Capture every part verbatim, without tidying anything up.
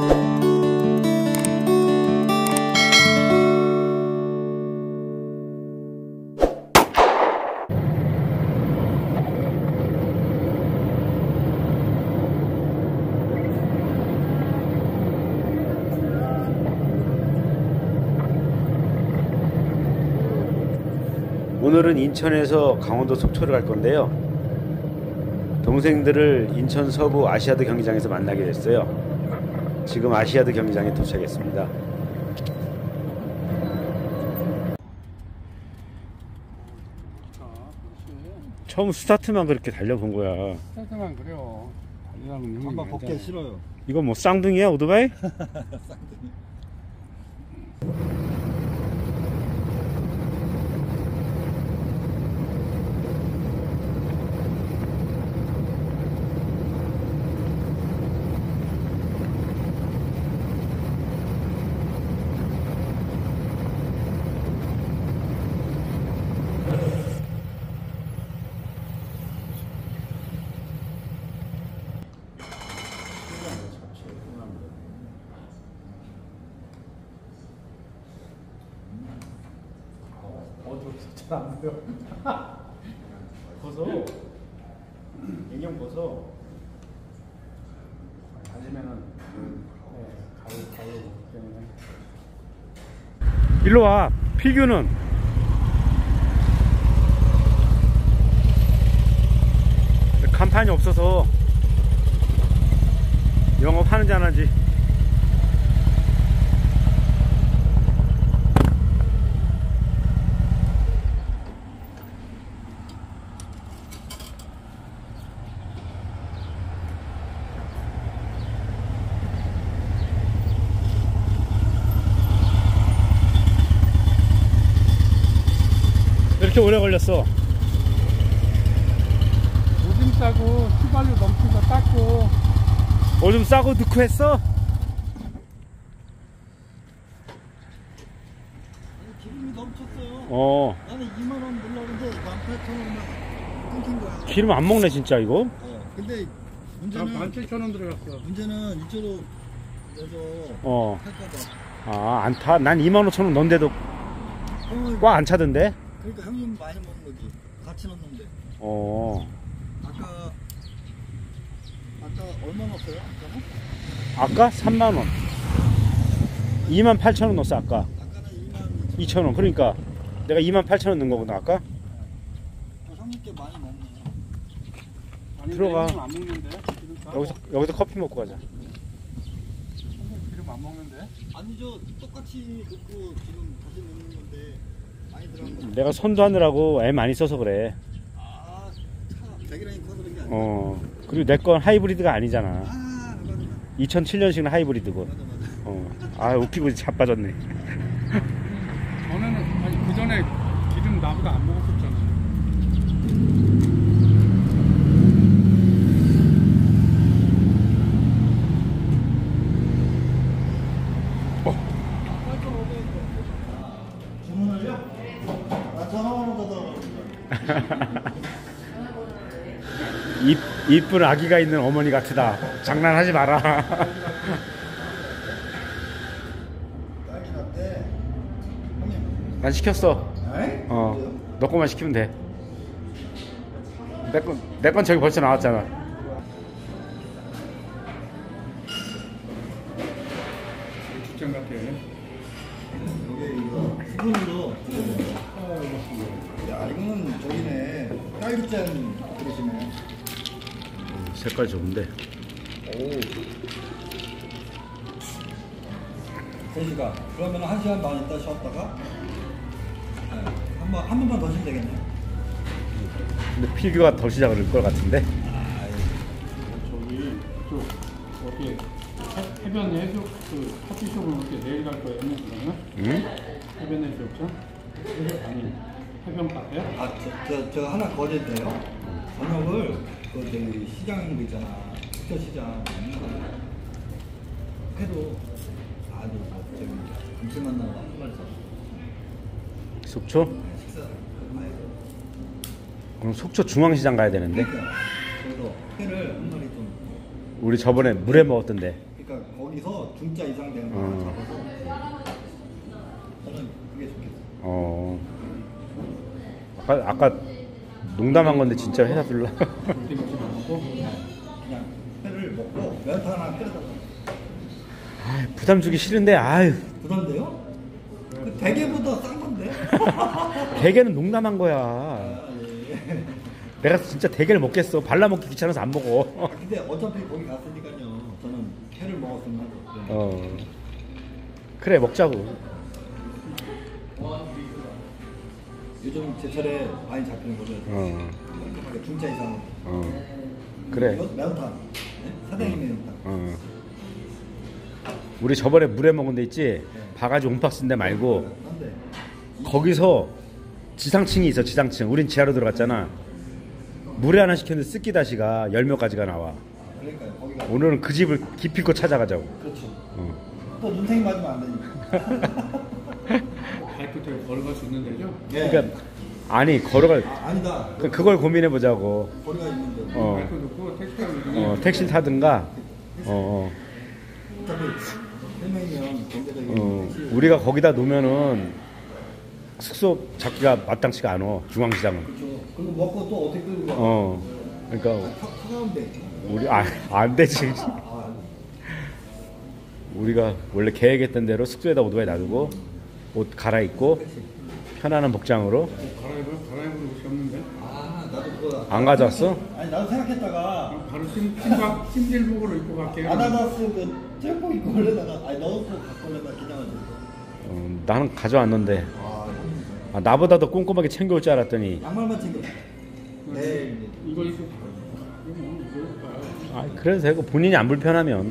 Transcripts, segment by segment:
오늘은 인천에서 강원도 속초를 갈 건데요. 동생들을 인천 서부 아시아드 경기장에서 만나게 됐어요. 지금 아시아드 경기장에 도착했습니다. 처음 스타트만 그렇게 달려본 거야. 스타트만 그래요. 한번 벗기 싫어요. 이거 뭐 쌍둥이야 오토바이? 쌍둥이. 잘 안 보여. 벗어. 인형 벗어. 아니면은 가위 가위 때문에. 일로 와. 필규는 간판이 없어서 영업하는지 안 하는지. 이렇게 오래 걸렸어. 오줌 싸고 휘발유 넘치고 닦고. 오줌 싸고 넣고 했어? 기름이 넘쳤어요. 어. 나는 이만 원 물러는데 만 팔천 원만 끊긴 거야. 기름 안 먹네 진짜 이거. 어. 근데 문제는 만 칠천 원 들어갔어. 문제는 이쪽으로 해서 어. 할까봐. 아, 안 타. 난 이만 오천 원 넣는데도 어, 꽉 안 차던데. 그러니까 형님 많이 먹는 거지. 같이 넣는데. 어. 아까 아까 얼마 넣었어요? 아까는? 아까 삼만 원. 이만 팔천 원 넣었어 아까. 아까는 이만 이천 원. 그러니까 내가 이만 팔천 원 넣은 거구나 아까. 어, 형님께 많이 먹네. 아니, 들어가. 기름 안 먹는데. 기름 싸고. 여기서 여기서 커피 먹고 가자. 기름 안 먹는데. 아니죠. 똑같이 넣고 지금 다시 넣는 건데 많이 들어간 거. 내가 선도 하느라고 애 많이 써서 그래. 아, 차 배기량이 커서 그런 게 아니야. 어. 그리고 내 건 하이브리드가 아니잖아. 아, 맞아, 맞아. 이천칠 년식 하이브리드고. 맞아, 맞아. 어. 아 웃기고 자빠졌네. 저는 아니 그 전에 기름 나보다 안 먹었었잖아. 주문을요? 아, 전화번호 더 이, 이쁜 아기가 있는 어머니 같으다. 장난하지 마라. 딸기 라떼. 형님. 난 시켰어. 에이? 어. 너 거만 시키면 돼. 내 건, 내 건 저기 벌써 나왔잖아. 직장 같아. 여기 이거 스푼으로. 야, 이거는 저기네. 딸기잼 그릇이네. 색깔 좋은데. 오. 세 시간. 그러면 한 시간 반 있다 쉬었다가 네. 한 번, 한 번만 더 쉬면 되겠네. 근데 필규가 더 시작을 걸 같은데. 저기 저 어떻게 해- 해변 해수 그 커피숍을 어떻게 내일 갈 거예요? 그러면? 응? 해변 해수욕장? 아니 해변 카페? 아, 저, 저, 저 하나 거래도 돼요? 저녁을 그 저기 시장 있잖아. 숙저 시장 해도 아주 뭐 저기 감칠맛 나고 한 마리 사. 속초? 식사 많이 해서. 그럼 속초 중앙시장 가야 되는데. 그러니까 그래서 회를 한 마리 좀. 우리 저번에 물에 먹었던데. 그러니까 거기서 중짜 이상 되는 거 어. 잡아서 저는 그게 좋겠어요. 어. 아까, 아까 농담한 건데 진짜 회사 불러. 그렇게 먹지 말고. 그냥 회를 먹고 면탕 하나 끓여서 아, 부담 주기 싫은데 아유. 부담돼요? 그 대게보다 싼 건데? 대게는 농담한 거야. 아, 예. 내가 진짜 대게를 먹겠어. 발라 먹기 귀찮아서 안 먹어. 아, 근데 어차피 거기 갔으니까요. 저는 회를 먹었으면 하죠. 네. 어. 그래 먹자고. 요즘 제철에 많이 잡히는 거죠. 어. 깔끔하게 중짜 이상. 어. 그래. 매운탕. 네? 사대기 매운탕. 어. 우리 저번에 물에 먹은 데 있지? 바가지 옴팍스인데 말고 한데 거기서 지상층이 있어. 지상층. 우린 지하로 들어갔잖아. 물에 하나 시켰는데 쓰끼다시가 열 몇 가지가 나와. 그러니까요. 거기가 오늘은 그 집을 기필코 찾아가자고. 그렇죠. 어. 또 눈탱이 맞으면 안 되니까. 발끝에 걸어갈 수 있는 데죠? 예. 그러니까 아니 걸어갈 아, 아니다. 그- 그걸 고민해 보자고. 거리가 있는데. 어. 발끝 놓고 택시 타면 어, 택시 타든가. 어, 어차피 세 명이면 경제적인 어, 어. 택시. 우리가 거기다 놓으면은 숙소 잡기가 마땅치가 않아. 중앙시장은. 그렇죠. 그리고 먹고 또 어떻게 끌고 가? 어. 그러니까 타- 타가면 돼. 우리 아, 안 되지. 아, 우리가 원래 계획했던 대로 숙소에다 오토바이 놔두고 옷 갈아입고 편안한 복장으로. 갈아입을 갈아입을 옷이 없는데. 아, 나도 그거. 안 가져왔어? 아니, 나도 생각했다가 그럼 바로 찜 찜박 찜질복으로 입고 갈게요. 아나나스 그 jel복 입고 올려다가 아니 넣고 갖고 올려다 기장을 줬어. 어, 나는 가져왔는데 아, 아, 나보다 더 꼼꼼하게 챙겨올 줄 알았더니 양말만 챙겨. 네. 이거 입고 가. 이거 뭐 이거 아, 그래도 되고 본인이 안 불편하면.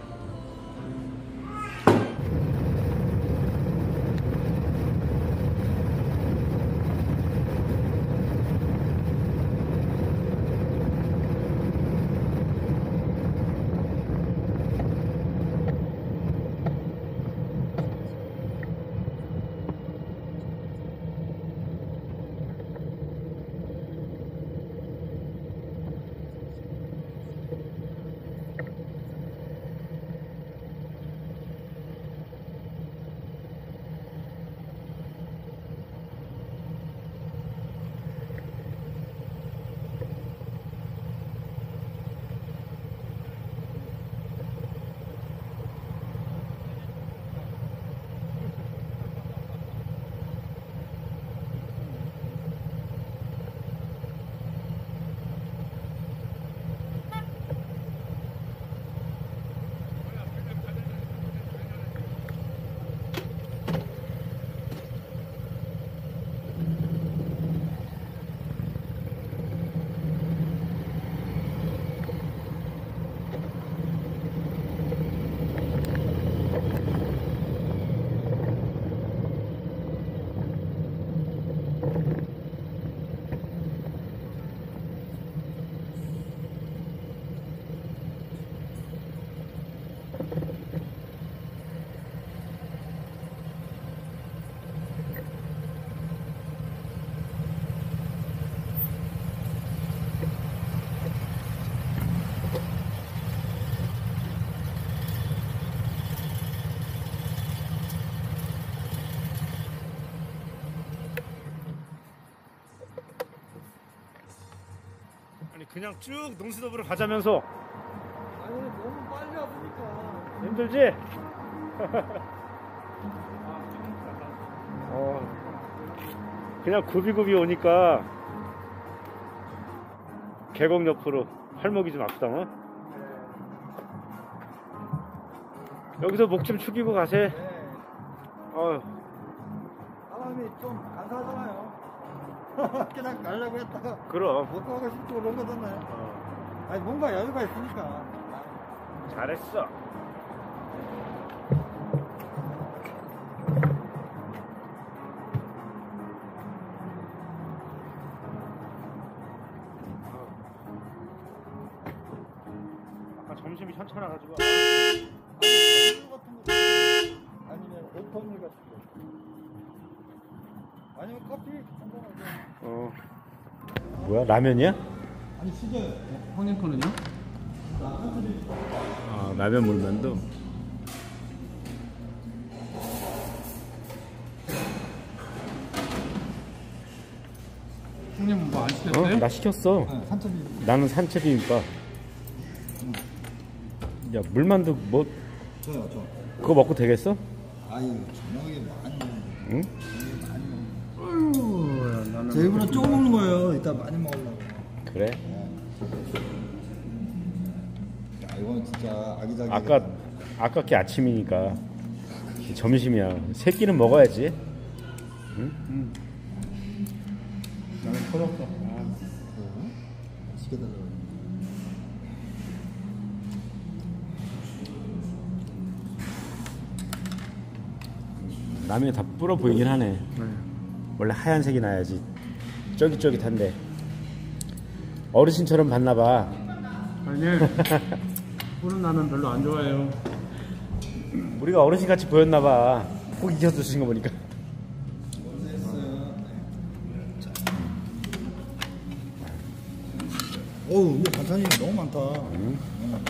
아니 그냥 쭉 농수도부를 가자면서 아니 너무 빨리 왔으니까. 힘들지? 어, 그냥 굽이굽이 오니까 계곡 옆으로 팔목이 좀 아프다. 어? 여기서 목 좀 축이고 가세. 네. 어, 사람이 좀 간사하잖아요. 그냥 가려고 했다가 그럼. 못 가고 싶고 그런 거잖아요. 어, 아니 뭔가 여유가 있으니까. 잘했어. 아까 점심이 현찮아가지고. 아니 술 같은 거 아니면 오트밀 같은 거 아니면 커피 한잔하고. 어, 뭐야 라면이야? 아니 수저 형님 거는요? 아, 라면 물만두. 시켰어요? 나 시켰어. 네, 산채비. 나는 산채 비빔밥. 야, 물만두 뭐 저요, 저. 그거 먹고 되겠어? 아유, 저녁에 많이 먹는 응? 아유, 나는 저 일부러 조금 먹는 거예요. 이따 많이 먹으려고. 그래? 야, 이건 진짜 아기자기. 아까 아깝게 아침이니까 점심이야. 세 끼는 먹어야지. 응? 나는 터졌어. 아, 시켜달라고. 라면이 다 불어 보이긴 하네. 네. 원래 하얀색이 나야지 쫄깃쫄깃한데 어르신처럼 봤나봐. 아니, 푸른 라면 별로 안 좋아해요. 우리가 어르신같이 보였나봐. 꼭 익혀주신 거 보니까. 어우, 이거 반찬이 너무 많다. 응? 너무 많다.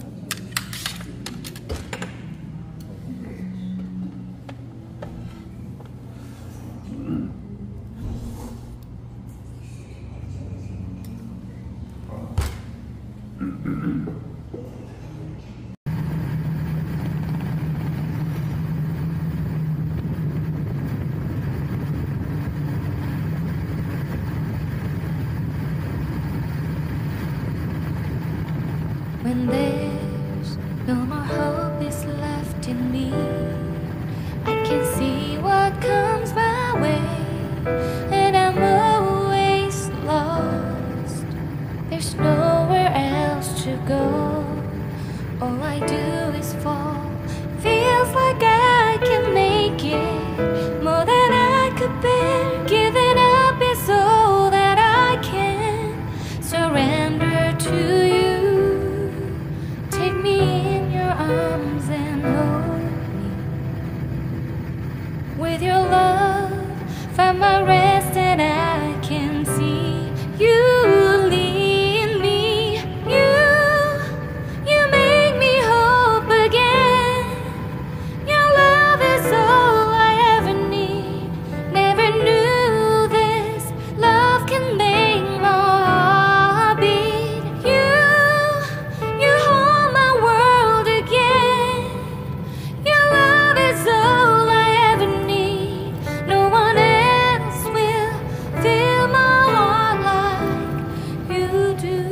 When there's no more hope is left in me, I can see what comes my way, and I'm always lost. There's nowhere else to go. All I do is fall. Feels like I can make it more than I could bear. Giving up is all that I can surrender to you. Take me in your arms and hold me. With your love, find my rest and I can see you lead me. You, you make me hope again. Your love is all I ever need. Never knew this love can make my heart beat. You, you hold my world again. Your love is all I ever need. No one else will fill my heart like you do.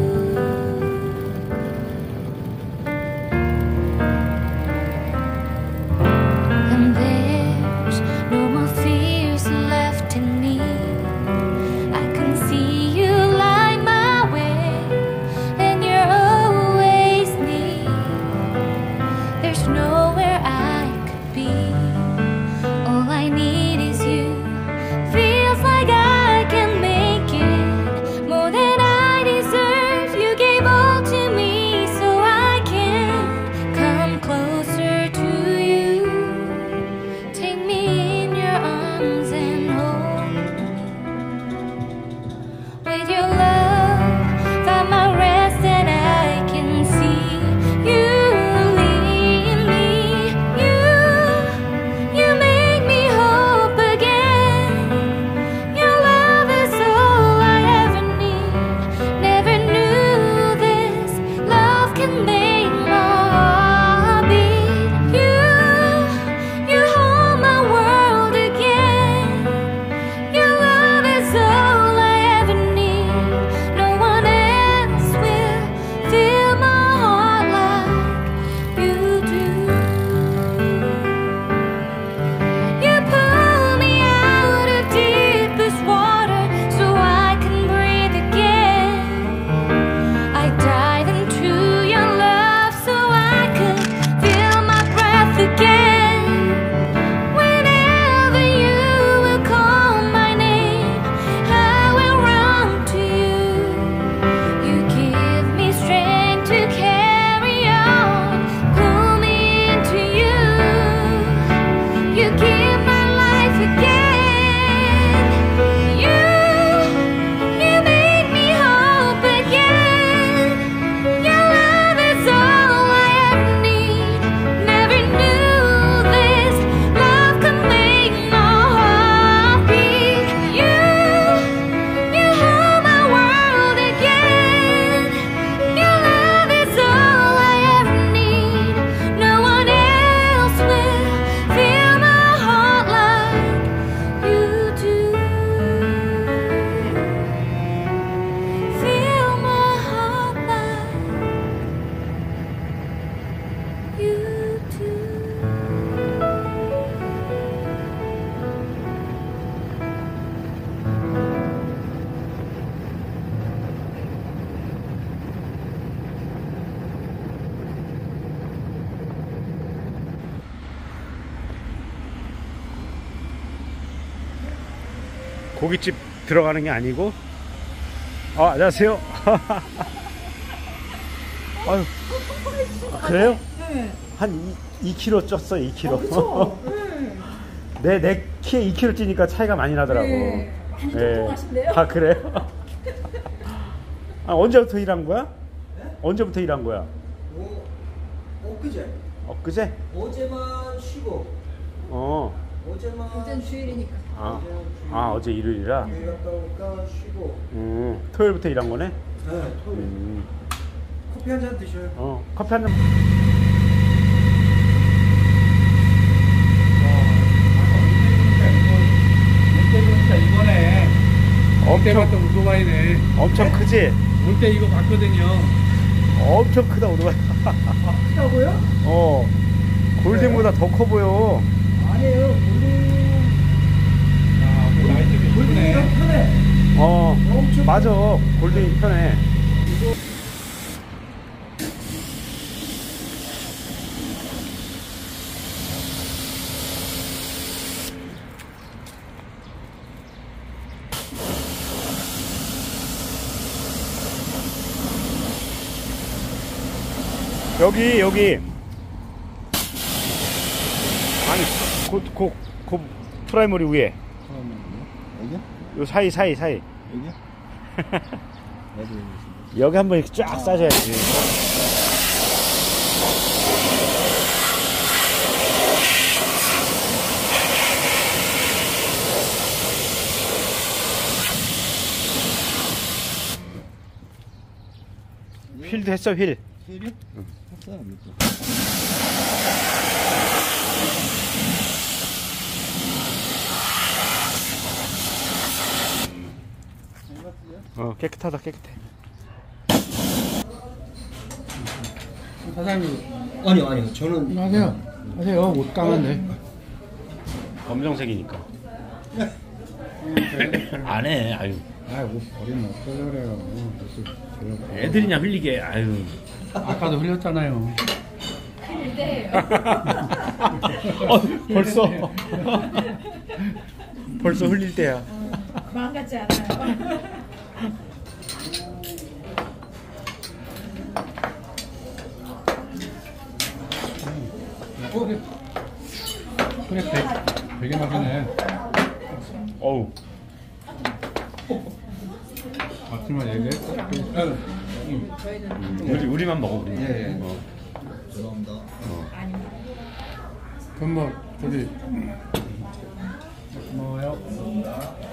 And there's no more fears left in me. I can see you light my way, and you're always near. There's nowhere I could be. All I need is you. Feels like I can make it more than I deserve. You gave all to me so I can come closer to you. Take me in your arms and hold me. With your love, find my rest and I can see you lead me. 고깃집 들어가는 게 아니고. 아, 안녕하세요. 아유, 아, 그래요? 네. 한 이 킬로그램 쪘어, 이 킬로그램. 그쵸? 네. 내, 내 키에 이 킬로그램 찌니까 차이가 많이 나더라고. 네. 많이 예. 뚱뚱하신데요? 아, 그래요? 아, 언제부터 일한 거야? 언제부터 일한 거야? 어, 엊그제. 엊그제? 어제만 쉬고. 어. 어제만. 어제는 주일이니까. 아, 아 어제 일요일이라? 여기 갔다 오니까 쉬고. 음, 토요일부터 일한 거네? 네, 토요일. 음, 커피 한 잔 드셔요. 어, 커피 한 잔. 롯데 보니까 이번에 롯데 엄청, 봤던 오토바이네. 엄청 크지? 롯데 이거 봤거든요. 엄청 크다, 오토바이. 크다고요? 어, 골든보다 더 커 보여. 아니에요. 우리 아, 그 라이트가 이쁘네. 편해. 어, 맞아. 골든이 편해. 여기, 여기. 아니, 그, 그, 그 프라이머리 위에. 여기야? 요 사이, 사이, 사이. 여기야? 나도 여기 여기 한번 이렇게 쫙 싸줘야지. 휠도 했어, 휠. 힐이? 응. 했어, 이것도. 어, 깨끗하다, 깨끗해. 사장님, 아니요, 아니요. 저는. 하세요. 하세요. 옷 까만데. 검정색이니까. 안 해, 아유. 아, 옷 버리면 어쩌려래요. 애들이냐 흘리게, 아유. 아까도 흘렸잖아요. 어, 벌써. 벌써 흘릴 때야. 마음 같지 않아요. 그래, 그래, 되게, 되게 맛있네. 어우. 아침에 얘기했어? 우리, 우리만 먹어, 우리. 예, 예. 어. 죄송합니다. 그럼 뭐, 저기, 고마워요.